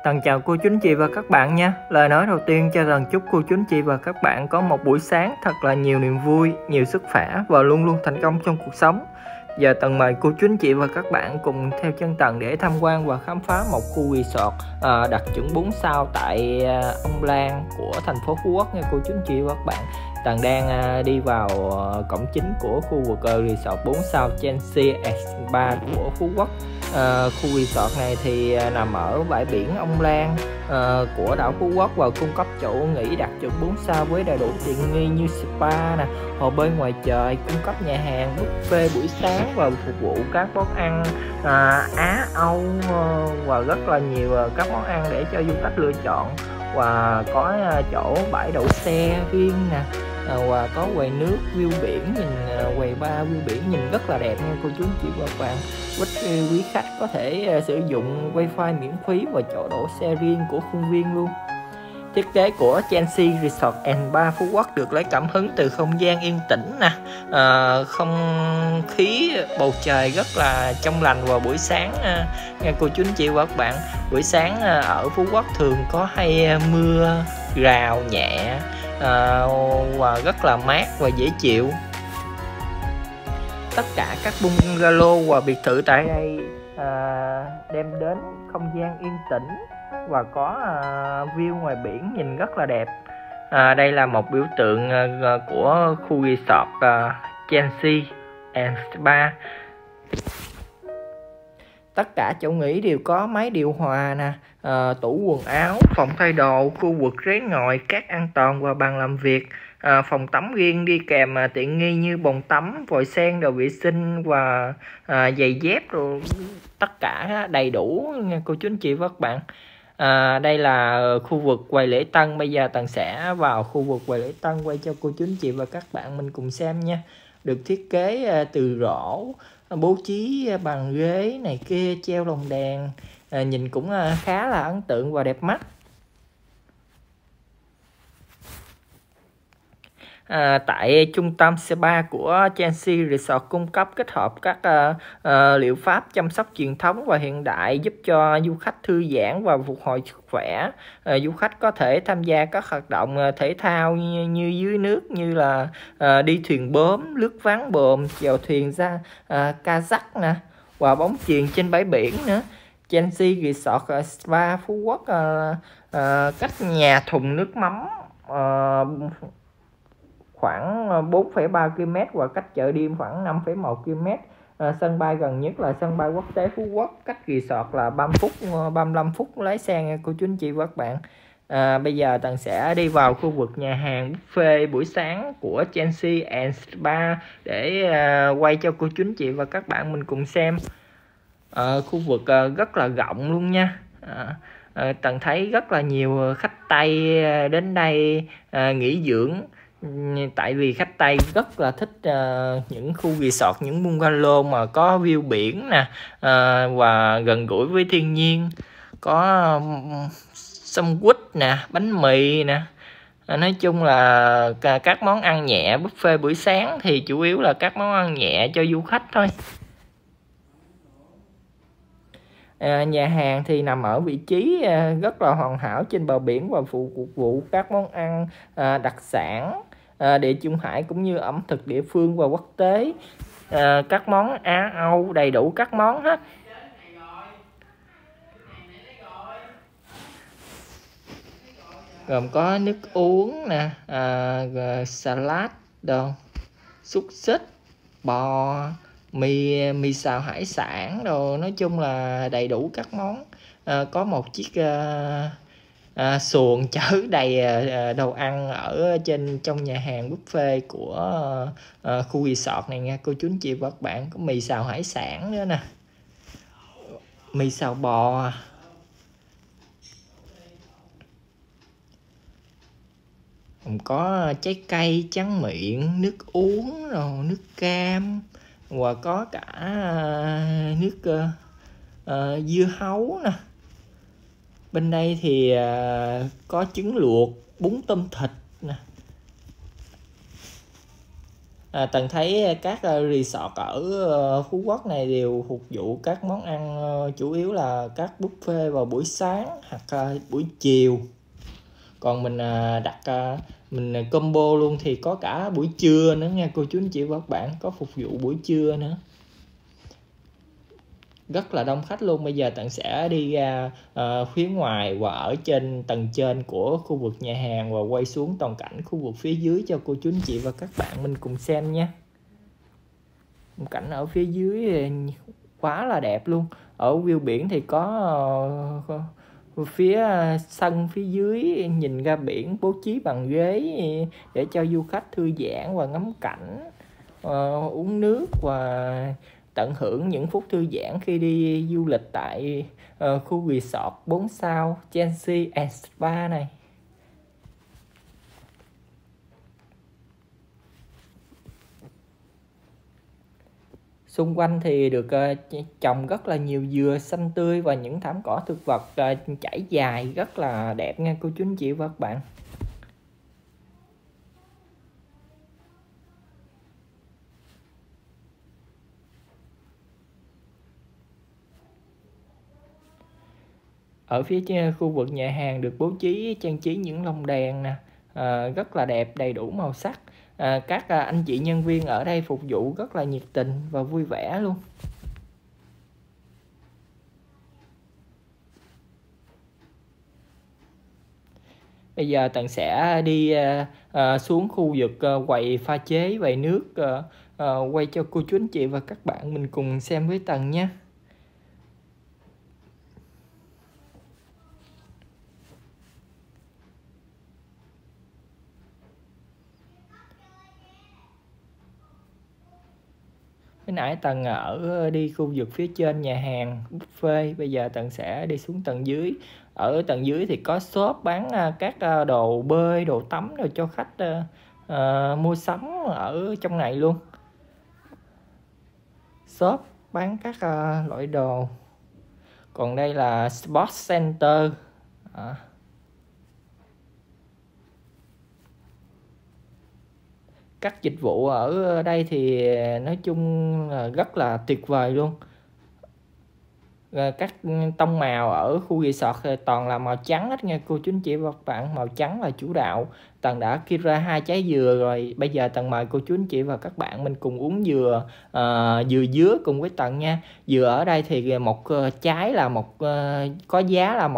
Tần chào cô chú anh chị và các bạn nha. Lời nói đầu tiên cho Tần chúc cô chú anh chị và các bạn có một buổi sáng thật là nhiều niềm vui, nhiều sức khỏe và luôn luôn thành công trong cuộc sống. Giờ Tần mời cô chú anh chị và các bạn cùng theo chân Tần để tham quan và khám phá một khu resort đạt chuẩn 4 sao tại Ông Lan của thành phố Phú Quốc nha cô chú anh chị và các bạn. Tần đang đi vào cổng chính của khu vực resort 4 sao Chelsea Spa của Phú Quốc. Khu resort này thì nằm ở bãi biển Ông Lan của đảo Phú Quốc và cung cấp chỗ nghỉ đạt chuẩn 4 sao với đầy đủ tiện nghi như spa nè, hồ bơi ngoài trời, cung cấp nhà hàng buffet buổi sáng và phục vụ các món ăn Á Âu và rất là nhiều các món ăn để cho du khách lựa chọn, và có chỗ bãi đậu xe riêng nè, và có quầy nước view biển, nhìn quầy bar view biển nhìn rất là đẹp nha cô chú anh chị và các bạn. Quý khách có thể sử dụng wifi miễn phí và chỗ đổ xe riêng của khuôn viên luôn. Thiết kế của Chelsea Resort Spa Phú Quốc được lấy cảm hứng từ không gian yên tĩnh nè, không khí bầu trời rất là trong lành vào buổi sáng nha cô chú anh chị và các bạn. Buổi sáng ở Phú Quốc thường có hay mưa rào nhẹ và rất là mát và dễ chịu. Tất cả các bungalow và biệt thự tại đây đem đến không gian yên tĩnh và có view ngoài biển nhìn rất là đẹp. Đây là một biểu tượng của khu resort Chelsea Spa. Tất cả chỗ nghỉ đều có máy điều hòa nè, tủ quần áo, phòng thay đồ, khu vực ghế ngồi, cát an toàn và bàn làm việc, phòng tắm riêng đi kèm tiện nghi như bồn tắm, vòi sen, đồ vệ sinh và giày dép rồi, tất cả đầy đủ nha cô chú anh chị và các bạn. Đây là khu vực quầy lễ tân. Bây giờ Tần sẽ vào khu vực quầy lễ tân quay cho cô chú anh chị và các bạn mình cùng xem nha. Được thiết kế từ gỗ, bố trí bằng ghế này kia, treo lồng đèn, nhìn cũng khá là ấn tượng và đẹp mắt. Tại trung tâm spa của Chelsea Resort cung cấp kết hợp các liệu pháp chăm sóc truyền thống và hiện đại giúp cho du khách thư giãn và phục hồi sức khỏe. Du khách có thể tham gia các hoạt động thể thao như dưới nước, như là đi thuyền bướm, lướt ván bờm, chèo thuyền ra kayak nè, và bóng chuyền trên bãi biển nữa. Chelsea Resort Spa Phú Quốc cách nhà thùng nước mắm khoảng 4,3 km và cách chợ đêm khoảng 5,1 km. Sân bay gần nhất là sân bay quốc tế Phú Quốc, cách resort là 35 phút lái xe nha cô chú anh chị và các bạn. Bây giờ Tần sẽ đi vào khu vực nhà hàng buffet buổi sáng của Chelsea Spa để quay cho cô chú anh chị và các bạn mình cùng xem. Khu vực rất là rộng luôn nha. Tần thấy rất là nhiều khách Tây đến đây nghỉ dưỡng, tại vì khách Tây rất là thích những khu resort, những bungalow mà có view biển nè, và gần gũi với thiên nhiên, có sâm quýt nè, bánh mì nè. Nói chung là các món ăn nhẹ. Buffet buổi sáng thì chủ yếu là các món ăn nhẹ cho du khách thôi. Nhà hàng thì nằm ở vị trí rất là hoàn hảo trên bờ biển và phục vụ các món ăn đặc sản địa Trung Hải cũng như ẩm thực địa phương và quốc tế, các món Á Âu, đầy đủ các món hết. Gồm có nước uống nè, salad đồ, xúc xích, bò, mì xào hải sản đồ, nói chung là đầy đủ các món. Có một chiếc xuồng chở đầy đồ ăn ở trong nhà hàng buffet của khu resort này nha cô chú anh chị và các bạn. Có mì xào hải sản nữa nè, mì xào bò, còn có trái cây tráng miệng, nước uống rồi nước cam, và có cả nước dưa hấu nè. Bên đây thì có trứng luộc, bún tôm thịt nè, Tần thấy các resort ở Phú Quốc này đều phục vụ các món ăn chủ yếu là các buffet vào buổi sáng hoặc buổi chiều. Còn mình đặt mình combo luôn thì có cả buổi trưa nữa nha cô chú anh chị và các bạn, có phục vụ buổi trưa nữa. Rất là đông khách luôn. Bây giờ Tần sẽ đi ra phía ngoài và ở trên tầng trên của khu vực nhà hàng và quay xuống toàn cảnh khu vực phía dưới cho cô chú anh chị và các bạn mình cùng xem nha. Cảnh ở phía dưới quá là đẹp luôn. Ở view biển thì có phía sân phía dưới nhìn ra biển, bố trí bằng ghế để cho du khách thư giãn và ngắm cảnh, uống nước và tận hưởng những phút thư giãn khi đi du lịch tại khu resort 4 sao Chelsea and Spa này. Xung quanh thì được trồng rất là nhiều dừa xanh tươi và những thảm cỏ thực vật trải dài rất là đẹp nha cô chú anh chị và các bạn. Ở phía trên khu vực nhà hàng được bố trí trang trí những lồng đèn nè, rất là đẹp, đầy đủ màu sắc. Các anh chị nhân viên ở đây phục vụ rất là nhiệt tình và vui vẻ luôn. Bây giờ Tần sẽ đi xuống khu vực quầy pha chế vầy nước, quay cho cô chú anh chị và các bạn mình cùng xem với Tần nhé. Cái nãy Tần ở đi khu vực phía trên nhà hàng buffet, bây giờ Tần sẽ đi xuống tầng dưới. Ở tầng dưới thì có shop bán các đồ bơi, đồ tắm rồi cho khách mua sắm ở trong này luôn. Shop bán các loại đồ. Còn đây là Sports Center. Các dịch vụ ở đây thì nói chung là rất là tuyệt vời luôn. Các tông màu ở khu resort toàn là màu trắng hết nha cô chú anh chị và các bạn, màu trắng là chủ đạo. Tần đã kia ra 2 trái dừa rồi, bây giờ Tần mời cô chú anh chị và các bạn mình cùng uống dừa dứa cùng với Tần nha. Dừa ở đây thì một trái là có giá là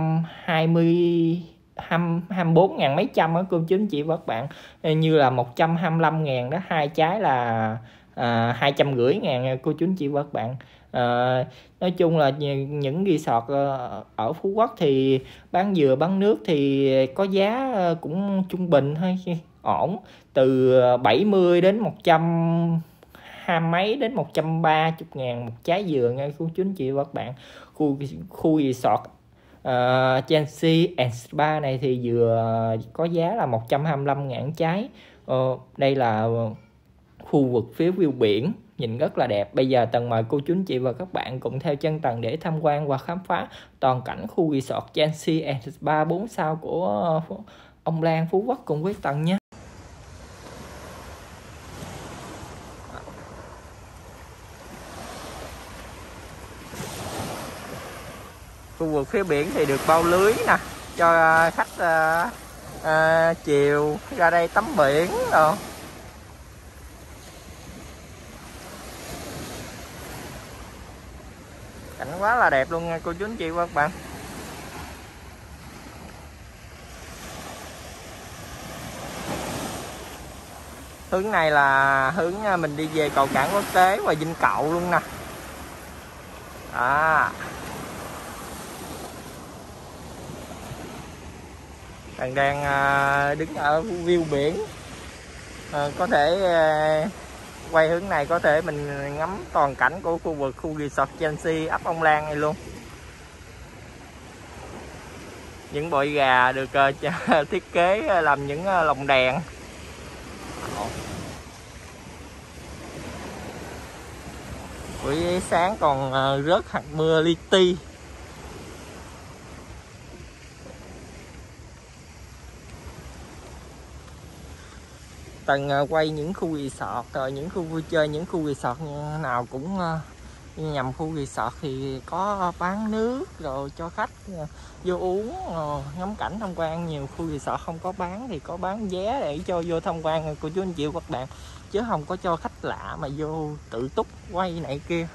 124 ngàn mấy trăm ở cô chú anh chị và các bạn, như là 125 ngàn đó, 2 trái là 250 ngàn cô chú anh chị và các bạn. Nói chung là những resort ở Phú Quốc thì bán dừa bán nước thì có giá cũng trung bình thôi, ổn, từ 70 đến 120 mấy đến 130 ngàn một trái dừa nha cô chú anh chị và các bạn. Khu resort Chelsea and Spa này thì dừa có giá là 125 ngàn trái. Đây là khu vực phía view biển nhìn rất là đẹp. Bây giờ Tần mời cô chú anh chị và các bạn cùng theo chân Tần để tham quan và khám phá toàn cảnh khu resort Chelsea and Spa 4 sao của ông Lan Phú Quốc cùng với Tần nhé. Khu vực phía biển thì được bao lưới nè, cho khách chiều ra đây tắm biển rồi. Cảnh quá là đẹp luôn nha cô chú anh chị và các bạn. Hướng này là hướng mình đi về cầu cảng quốc tế và Vinh Cậu luôn nè. Tần đang đứng ở view biển, có thể quay hướng này có thể mình ngắm toàn cảnh của khu vực khu resort Chelsea ấp Ông Lan này luôn. Những bụi gà được thiết kế làm những lồng đèn. Buổi sáng còn rớt hạt mưa li ti. Tần quay những khu resort, rồi những khu vui chơi, những khu resort nào cũng nhằm khu resort thì có bán nước rồi cho khách vô uống, ngắm cảnh tham quan. Nhiều khu resort không có bán thì có bán vé để cho vô tham quan của chú anh chị các bạn, chứ không có cho khách lạ mà vô tự túc quay này kia.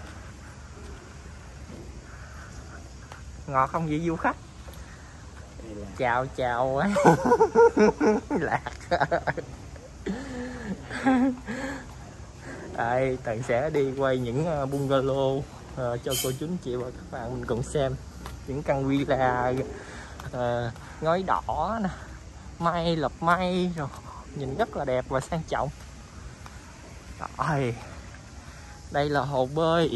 Ngọt không vậy du khách? Chào chào lạc. Đây, Tần sẽ đi quay những bungalow cho cô chú anh chị và các bạn mình cùng xem những căn villa ngói đỏ nè, mây lợp mây rồi nhìn rất là đẹp và sang trọng. Rồi, đây là hồ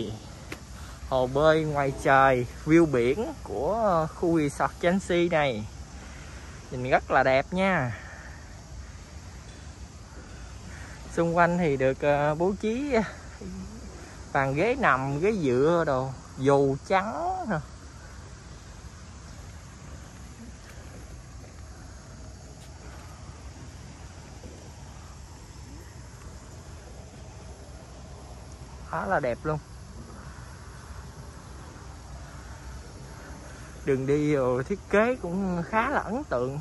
bơi ngoài trời, view biển của khu resort Chelsea này, nhìn rất là đẹp nha. Xung quanh thì được bố trí bàn ghế nằm, ghế dựa đồ, dù trắng nè. Khá là đẹp luôn. Đường đi rồi thiết kế cũng khá là ấn tượng.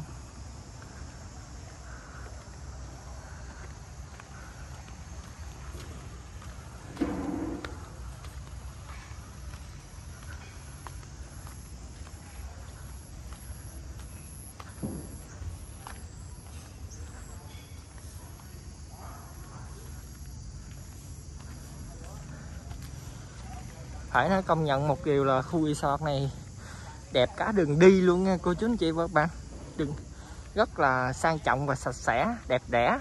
Phải nói công nhận một điều là khu resort này đẹp cả đường đi luôn nha cô chú anh chị và các bạn. Đường rất là sang trọng và sạch sẽ, đẹp đẽ.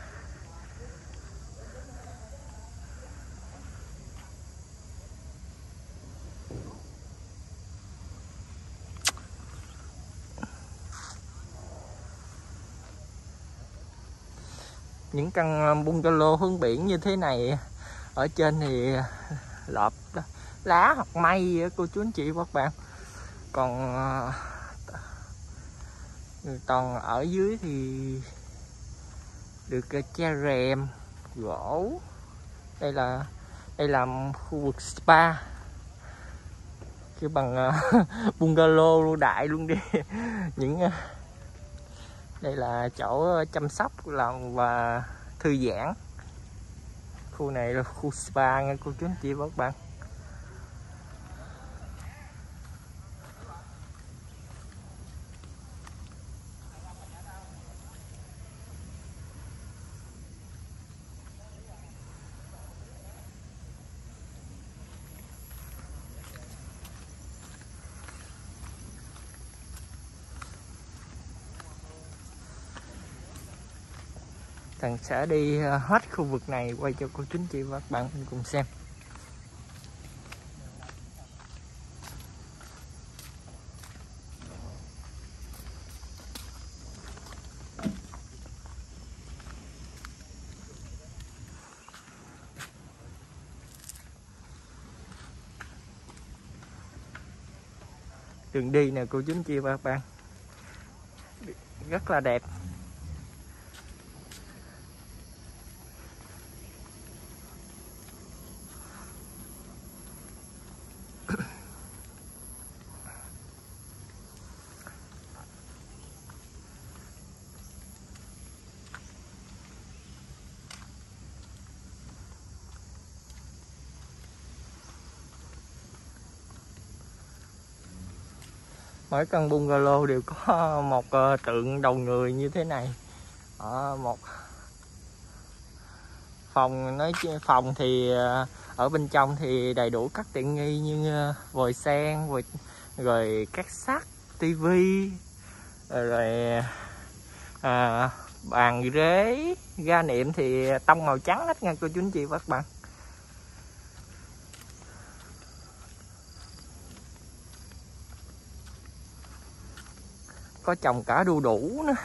Những căn bungalow hướng biển như thế này, ở trên thì lợp lá hoặc mây cô chú anh chị và các bạn, còn ở dưới thì được che rèm gỗ. Đây là khu vực spa, kêu bằng bungalow đại luôn đi. Đây là chỗ chăm sóc lòng và thư giãn. Khu này là khu spa nha cô chú anh chị và các bạn. Tần sẽ đi hết khu vực này quay cho cô chú anh chị và các bạn mình cùng xem. Đường đi nè cô chú anh chị và các bạn, rất là đẹp. Mỗi căn bungalow đều có một tượng đầu người như thế này. Một phòng thì ở bên trong thì đầy đủ các tiện nghi như vòi sen, rồi két sắt, tivi, rồi bàn ghế, ga niệm thì tông màu trắng hết nha cô chú anh chị và các bạn. Có trồng cả đu đủ nữa.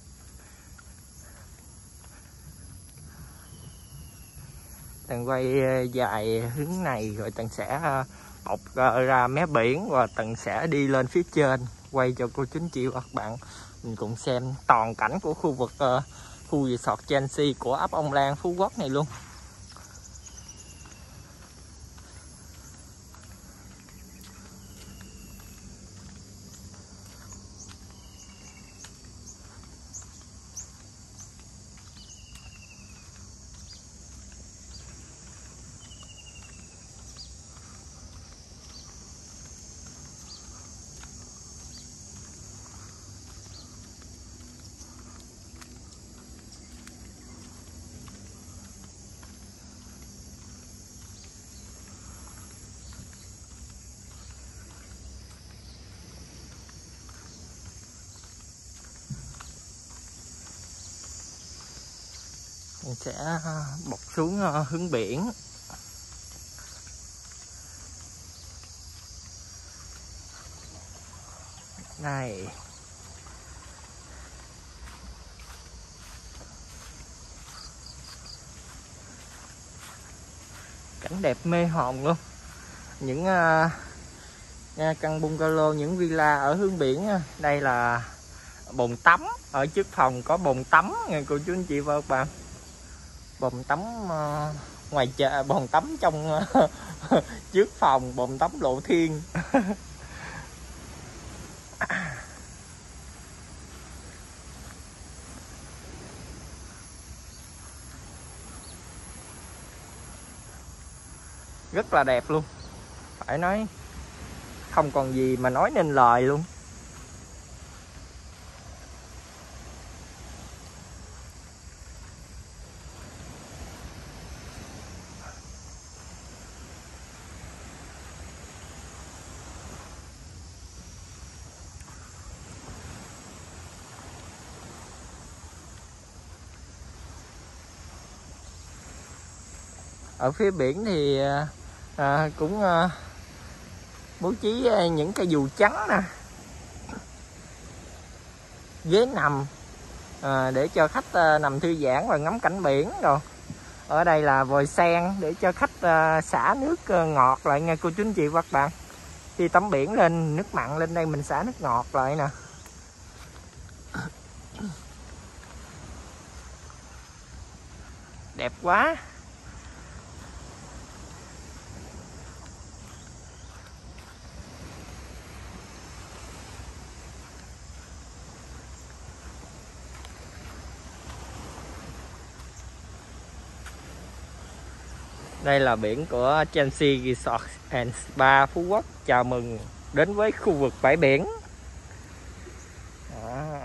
Tần quay dài hướng này rồi Tần sẽ bọc ra mé biển và Tần sẽ đi lên phía trên quay cho cô chú anh chị và các bạn mình cùng xem toàn cảnh của khu vực khu resort Chelsea của ấp Ông Lan, Phú Quốc này luôn. Mình sẽ bọc xuống hướng biển. Này. Cảnh đẹp mê hồn luôn. Những căn bungalow, những villa ở hướng biển. Đây là bồn tắm. Ở trước phòng có bồn tắm nha cô chú anh chị và các bạn. Bồn tắm ngoài chợ, bồn tắm trong trước phòng, bồn tắm lộ thiên. Rất là đẹp luôn, phải nói không còn gì mà nói nên lời luôn. Ở phía biển thì cũng bố trí những cây dù trắng nè, ghế nằm để cho khách nằm thư giãn và ngắm cảnh biển rồi. Ở đây là vòi sen để cho khách xả nước ngọt lại nha cô chú anh chị và các bạn. Khi tắm biển lên nước mặn lên đây mình xả nước ngọt lại nè. Đẹp quá. Đây là biển của Chelsea Resort and Spa Phú Quốc. Chào mừng đến với khu vực bãi biển. Đó.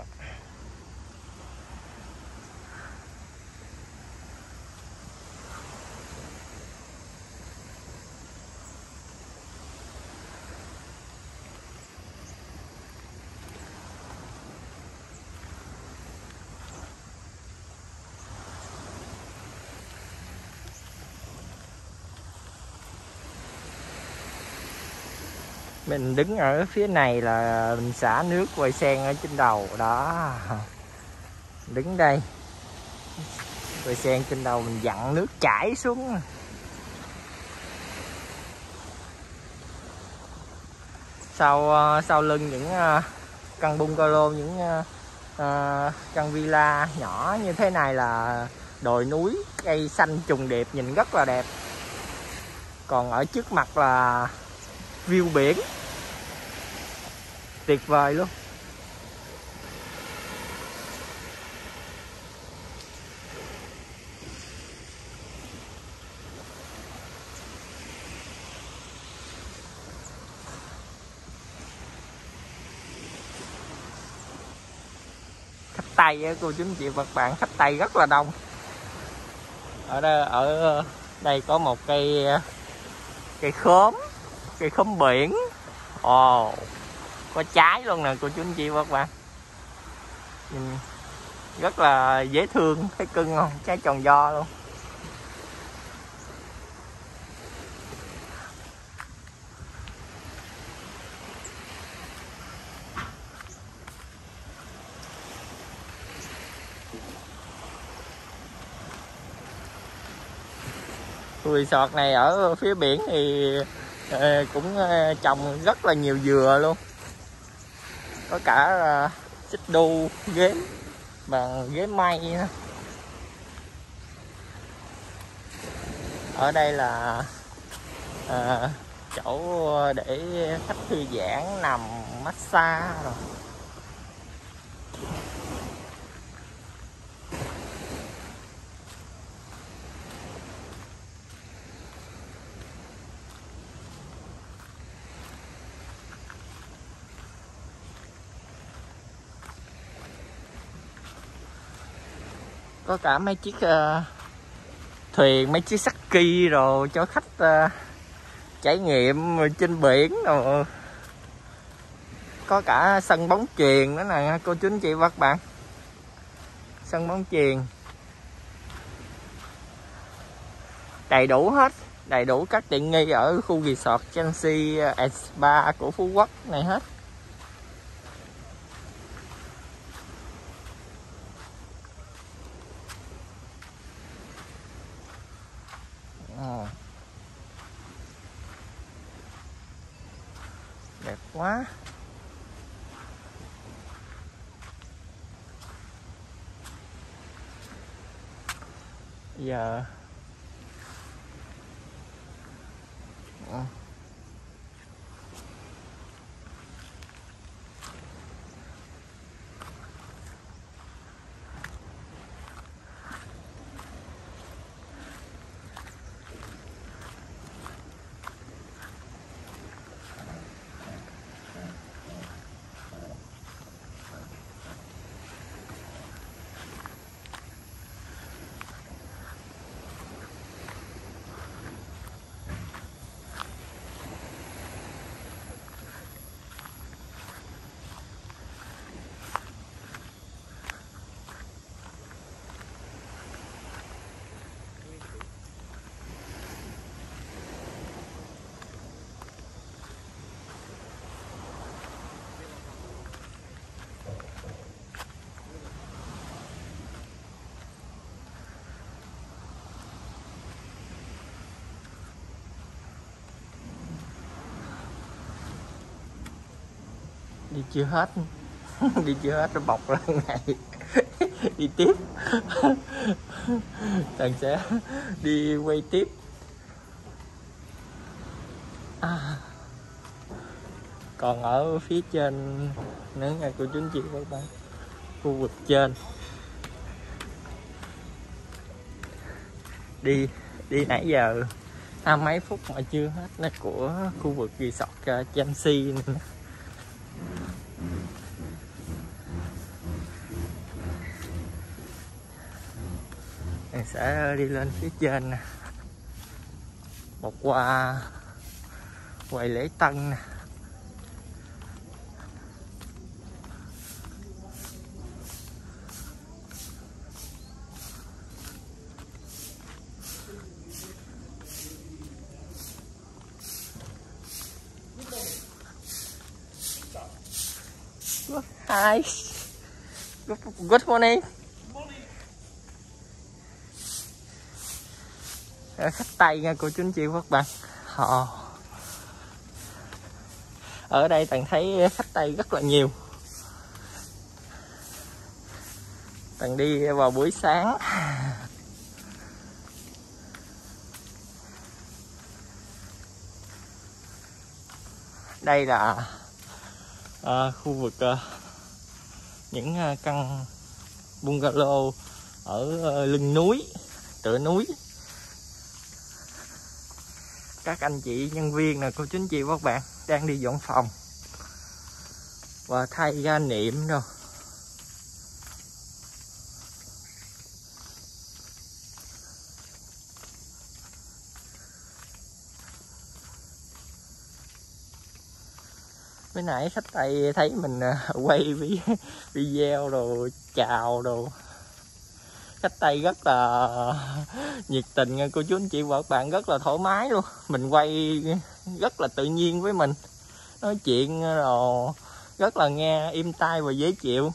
Mình đứng ở phía này là mình xả nước vòi sen ở trên đầu đó. Đứng đây, vòi sen trên đầu mình dặn nước chảy xuống. Sau lưng những căn bungalow, những căn villa nhỏ như thế này là đồi núi, cây xanh trùng điệp nhìn rất là đẹp. Còn ở trước mặt là view biển tuyệt vời luôn. Khách Tây cô chú anh chị và các bạn, khách Tây rất là đông. Ở đây có một cây khóm biển. Ồ, có trái luôn nè cô chú anh chị và các bạn. Rất là dễ thương, thấy cưng không? Trái tròn do luôn. Resort này ở phía biển thì cũng trồng rất là nhiều dừa luôn. Có cả xích đu, ghế bằng ghế mây nữa. Ở đây là chỗ để khách thư giãn, nằm massage rồi. Có cả mấy chiếc thuyền, mấy chiếc saki rồi cho khách trải nghiệm trên biển rồi. Có cả sân bóng chuyền nữa nè cô chú anh chị và các bạn. Sân bóng chuyền đầy đủ hết, đầy đủ các tiện nghi ở khu resort Chelsea and Spa của Phú Quốc này hết. Đẹp quá. Giờ đi chưa hết. Đi chưa hết nó bọc ra này. Đi tiếp. Tần sẽ đi quay tiếp. Còn ở phía trên nữa nha cô chú anh chị các bạn, khu vực trên đi nãy giờ mấy phút mà chưa hết nó của khu vực resort Chelsea nữa. Mình sẽ đi lên phía trên nè, một qua quầy lễ tân nè. Hi. Good morning. Khách Tây nha cô chú anh chị và các bạn. Ở đây Tần thấy khách Tây rất là nhiều. Tần đi vào buổi sáng. Đây là khu vực những căn bungalow ở lưng núi, tựa núi. Các anh chị nhân viên nè cô chú anh chị và các bạn đang đi dọn phòng và thay ga niệm rồi. Mới nãy khách Tây thấy mình quay video rồi chào rồi. Khách Tây rất là nhiệt tình nha cô chú anh chị và các bạn, rất là thoải mái luôn. Mình quay rất là tự nhiên với mình, nói chuyện rồi rất là nghe êm tai và dễ chịu.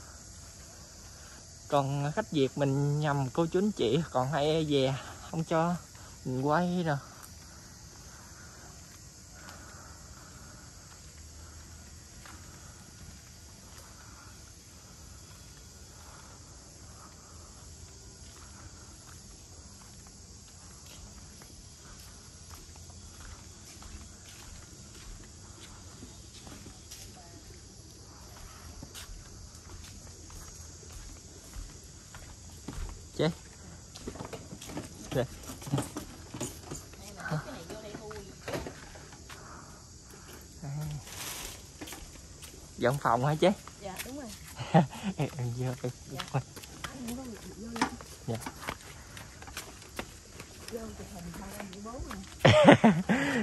Còn khách Việt mình nhầm cô chú anh chị còn hay e dè không cho mình quay rồi. chế. Đây. Dọn phòng hả chế? Dạ đúng rồi. Em vô đi. Dạ. Dạ. Vô chụp hình thôi anh chị bố nè.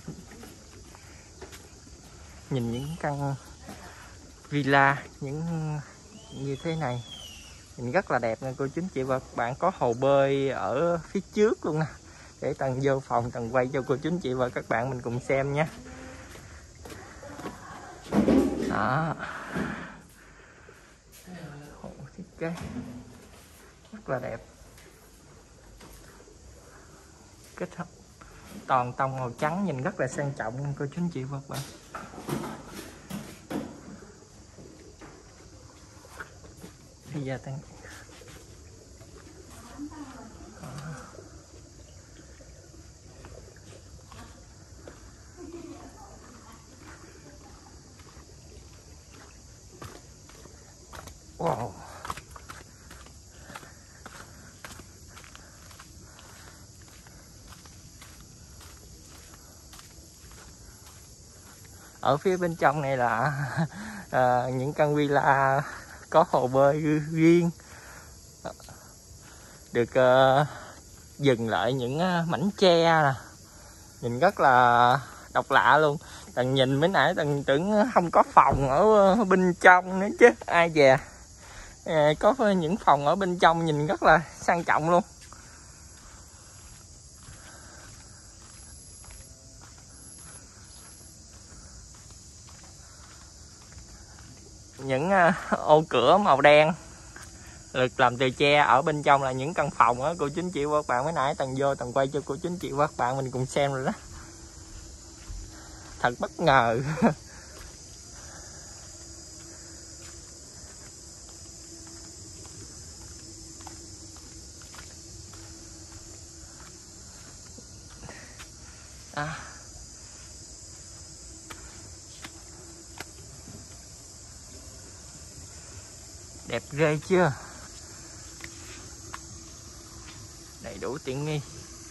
Nhìn những căn villa những như thế này nhìn rất là đẹp nha cô chú anh chị và các bạn. Có hồ bơi ở phía trước luôn nè, để Tần vô phòng Tần quay cho cô chú anh chị và các bạn mình cùng xem nha. Đó, hồ thiết kế rất là đẹp, kết hợp toàn tông màu trắng nhìn rất là sang trọng cô chú anh chị và các bạn. Bây giờ Tần wow. Ở phía bên trong này là những căn villa có hồ bơi riêng, được dừng lại những mảnh tre nè, nhìn rất là độc lạ luôn. Tần nhìn mới nãy Tần tưởng không có phòng ở bên trong nữa chứ ai dè, có những phòng ở bên trong nhìn rất là sang trọng luôn. Những ô cửa màu đen được làm từ tre, ở bên trong là những căn phòng á cô chú anh chị và các bạn. Mới nãy Tần vô Tần quay cho cô chú anh chị và các bạn mình cùng xem rồi đó, thật bất ngờ. Đẹp ghê chưa, đầy đủ tiện nghi.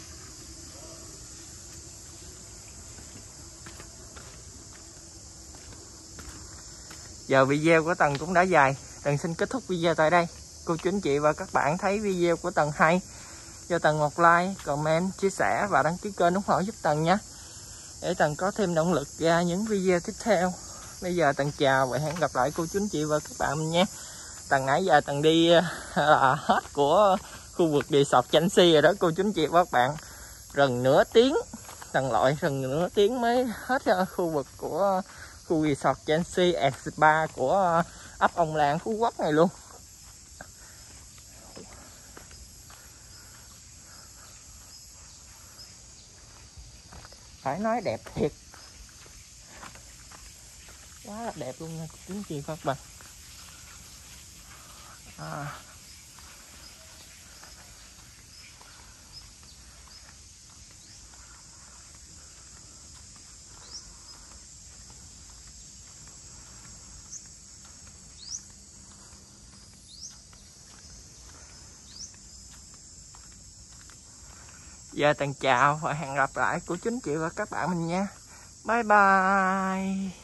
Giờ video của Tần cũng đã dài, Tần xin kết thúc video tại đây. Cô chú anh chị và các bạn thấy video của Tần hay, cho Tần một like, comment, chia sẻ và đăng ký kênh ủng hộ giúp Tần nhé, để Tần có thêm động lực ra những video tiếp theo. Bây giờ Tần chào và hẹn gặp lại cô chú anh chị và các bạn mình nhé. Tần nãy giờ Tần đi hết của khu vực resort Chelsea rồi đó cô chú anh chị và các bạn. Gần nửa tiếng, Tần lội gần nửa tiếng mới hết khu vực của khu resort Chelsea Spa của ấp Ông Làng, Phú Quốc này luôn. Phải nói đẹp thiệt, quá là đẹp luôn nha cô chú anh chị và các bạn. Giờ Tần chào và hẹn gặp lại cô chú anh chị và các bạn mình nha. Bye bye.